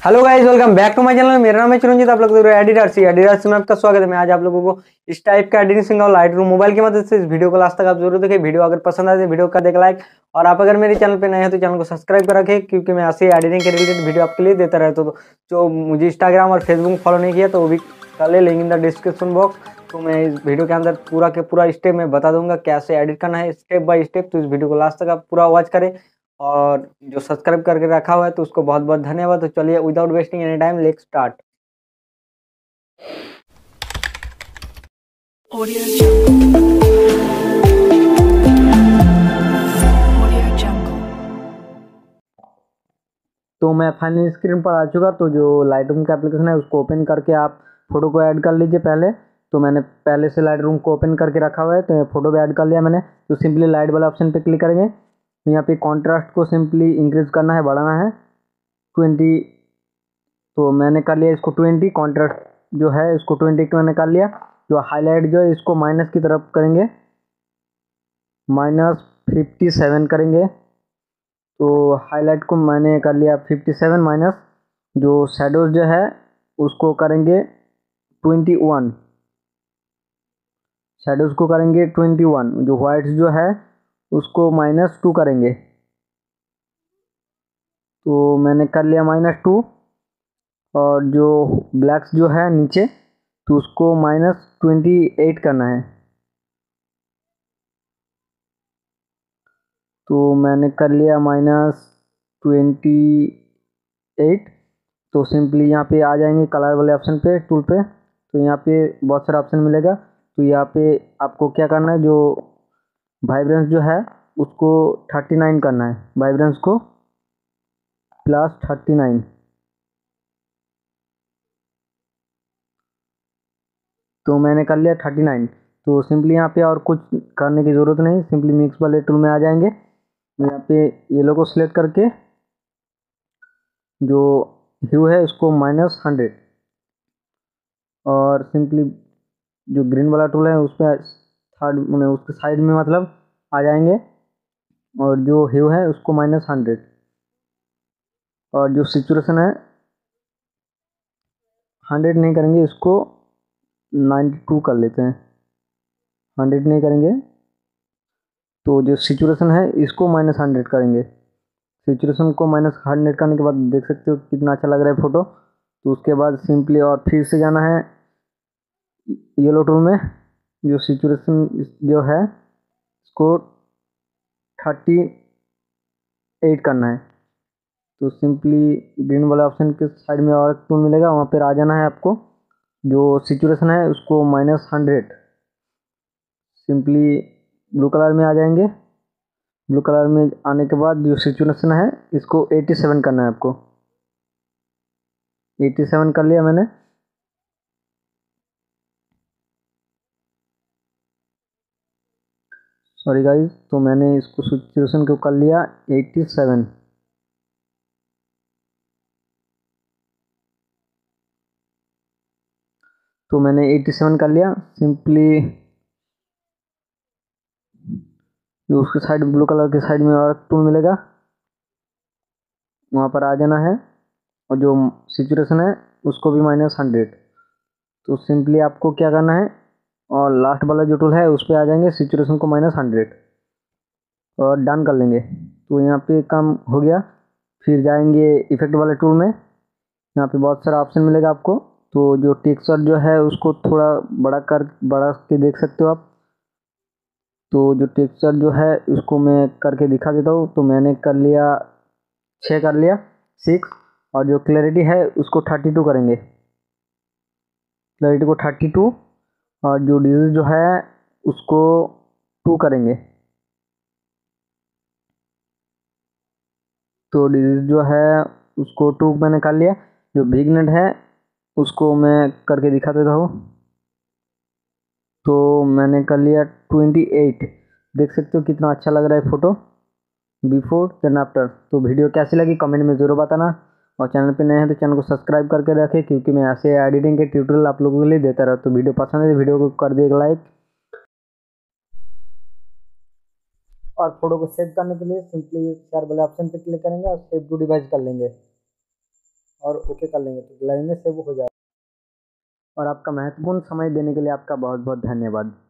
Hello guys, welcome back to my channel. मेरा नाम है चिरंजीत। आप लोग देख रहे हो एडिटर्स में आपका स्वागत है। मैं आज आप लोगों को इस टाइप का editing single Lightroom mobile की मदद से इस वीडियो को लास्ट तक आप जरूर देखें। वीडियो अगर पसंद आए तो वीडियो का देख लाइक, और आप अगर मेरे चैनल पे नए हैं तो चैनल को सब्सक्राइब कर रखें, क्योंकि मैं ऐसे एडिटिंग के रिलेटेड वीडियो आपके लिए देता रहता हूँ। तो जो मुझे इंस्टाग्राम और फेसबुक फॉलो नहीं किया तो वो भी कर ले, link in the description box. तो मैं इस वीडियो के अंदर पूरा के पूरा स्टेप मैं बता दूंगा कैसे एडिट करना है, स्टेप बाय स्टेप। तो इस वीडियो को लास्ट तक आप पूरा वॉच करें, और जो सब्सक्राइब करके रखा हुआ है तो उसको बहुत बहुत धन्यवाद। तो चलिए without wasting any time let's start. Audio Jungle. Audio Jungle. तो मैं फाइनल स्क्रीन पर आ चुका। तो जो लाइटरूम का एप्लीकेशन है उसको ओपन करके आप फोटो को ऐड कर लीजिए पहले। तो मैंने पहले से लाइटरूम को ओपन करके रखा हुआ है, तो फोटो भी ऐड कर लिया मैंने। तो सिंपली लाइट वाला ऑप्शन पे क्लिक करेंगे। तो यहाँ पे कॉन्ट्रास्ट को सिंपली इंक्रीज करना है, बढ़ाना है 20। तो मैंने कर लिया इसको 20। कॉन्ट्रास्ट जो है इसको 20 को मैंने कर लिया। जो हाईलाइट जो है इसको माइनस की तरफ करेंगे, -57 करेंगे। तो हाईलाइट को मैंने कर लिया 57 माइनस। जो शेडोज जो है उसको करेंगे 21। शेडोज को करेंगे 21। जो वाइट जो है उसको -2 करेंगे। तो मैंने कर लिया -2। और जो ब्लैक्स जो है नीचे तो उसको -28 करना है। तो मैंने कर लिया -28। तो सिंपली यहाँ पे आ जाएंगे कलर वाले ऑप्शन पे, टूल पे। तो यहाँ पे बहुत सारा ऑप्शन मिलेगा। तो यहाँ पे आपको क्या करना है, जो वाइब्रेंस जो है उसको 39 करना है। वाइब्रेंस को +39। तो मैंने कर लिया 39। तो सिंपली यहाँ पे और कुछ करने की ज़रूरत नहीं, सिंपली मिक्स वाले टूल में आ जाएंगे। यहाँ पे येलो को सिलेक्ट करके जो ह्यू है उसको -100, और सिंपली जो ग्रीन वाला टूल है उस पर थर्ड मैंने उसके साइड में मतलब आ जाएंगे, और जो ह्यू है उसको -100। और जो सिचुएशन है 100 नहीं करेंगे, इसको 92 कर लेते हैं। 100 नहीं करेंगे, तो जो सिचुएशन है इसको -100 करेंगे। सिचुएशन को -100 करने के बाद देख सकते हो कितना अच्छा लग रहा है फोटो। तो उसके बाद सिंपली और फिर से जाना है येलो टूल में। जो सिचुएशन जो है इसको 38 करना है। तो सिंपली ग्रीन वाला ऑप्शन के साइड में और टूल मिलेगा, वहाँ पर आ जाना है आपको। जो सिचुएशन है उसको -100, सिंपली ब्लू कलर में आ जाएंगे। ब्लू कलर में आने के बाद जो सिचुएशन है इसको 87 करना है आपको। 87 कर लिया मैंने। सॉरी गाइज, तो मैंने इसको सिचुएशन को कर लिया 87। तो मैंने 87 कर लिया। सिंपली जो उसके साइड ब्लू कलर के साइड में और टूल मिलेगा, वहाँ पर आ जाना है। और जो सिचुएशन है उसको भी -100। तो सिंपली आपको क्या करना है, और लास्ट वाला जो टूल है उस पर आ जाएंगे, सिचुएशन को -100 और डन कर लेंगे। तो यहाँ पे काम हो गया। फिर जाएंगे इफेक्ट वाले टूल में। यहाँ पे बहुत सारा ऑप्शन मिलेगा आपको। तो जो टेक्सचर जो है उसको थोड़ा बढ़ा के देख सकते हो आप। तो जो टेक्सचर जो है उसको मैं करके दिखा देता हूँ। तो मैंने कर लिया 6 कर लिया 6। और जो क्लैरिटी है उसको 32 करेंगे। क्लैरिटी को 32। और जो डिजीज जो है उसको 2 करेंगे। तो डिजीज जो है उसको 2 मैंने कर लिया। जो बिगनेट है उसको मैं करके दिखा देता हूँ। तो मैंने कर लिया 28। देख सकते हो कितना अच्छा लग रहा है फोटो, बिफोर देन आफ्टर। तो वीडियो कैसी लगी कमेंट में ज़रूर बताना, और चैनल पे नए हैं तो चैनल को सब्सक्राइब करके रखें, क्योंकि मैं ऐसे एडिटिंग के ट्यूटोरियल आप लोगों के लिए देता रहता हूँ। तो वीडियो पसंद है तो वीडियो को कर दिए लाइक, और फोटो को सेव करने के लिए सिंपली शेयर वाले ऑप्शन पे क्लिक करेंगे और सेव टू डिवाइस कर लेंगे। और ओके कर लेंगे तो ग्लेरिनेस सेव हो जाएगा। और आपका महत्वपूर्ण समय देने के लिए आपका बहुत बहुत धन्यवाद।